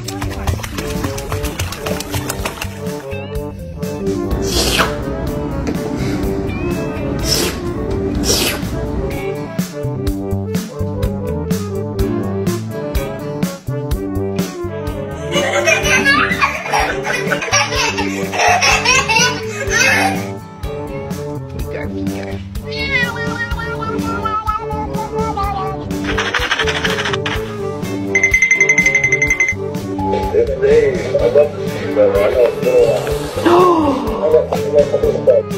I'd love to see you better. I know it's been a while. I'll let you know a couple of steps.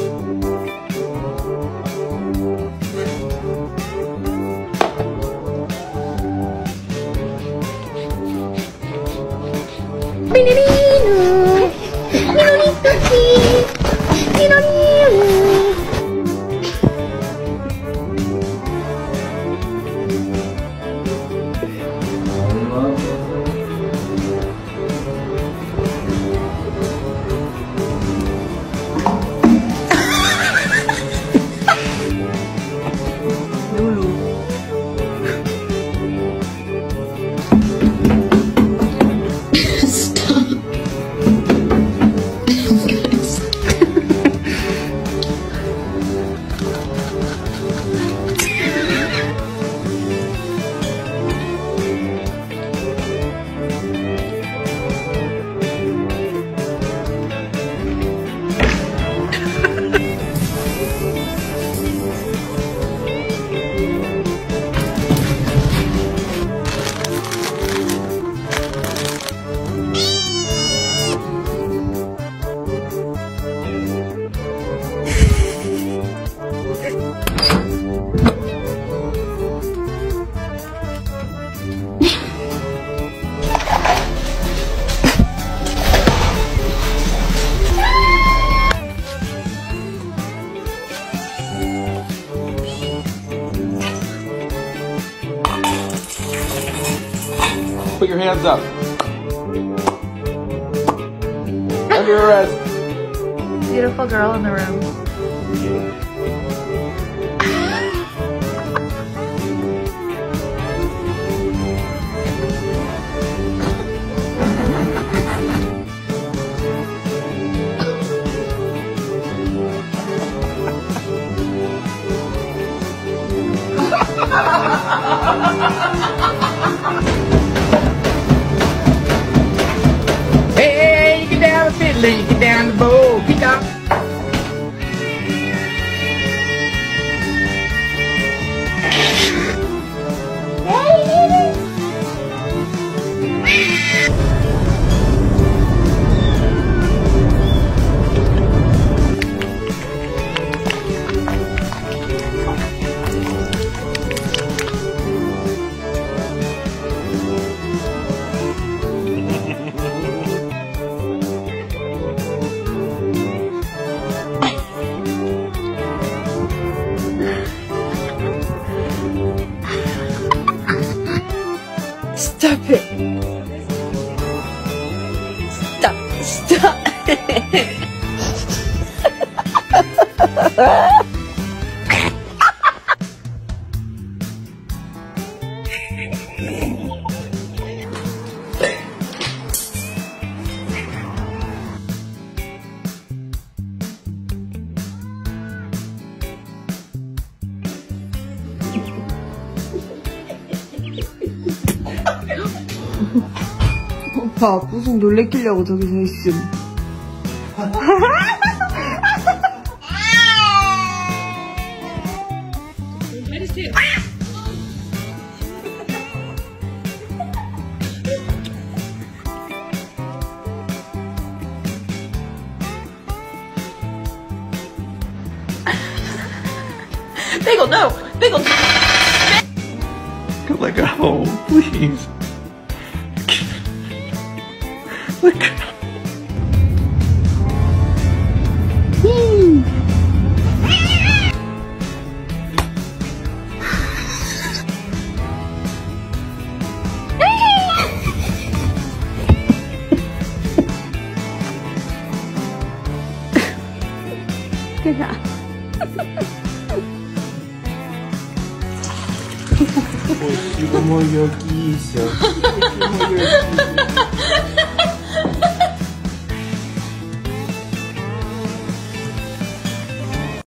Put your hands up. Under arrest. Beautiful girl in the room. Hey, you get down the fiddle, you get down the bow, pick up. Stop it. Stop it. 오빠 무슨 놀래키려고 저기 서 있음. Bagel, no! Bagel! Let go, please. Let go. 뭐 여기 있어.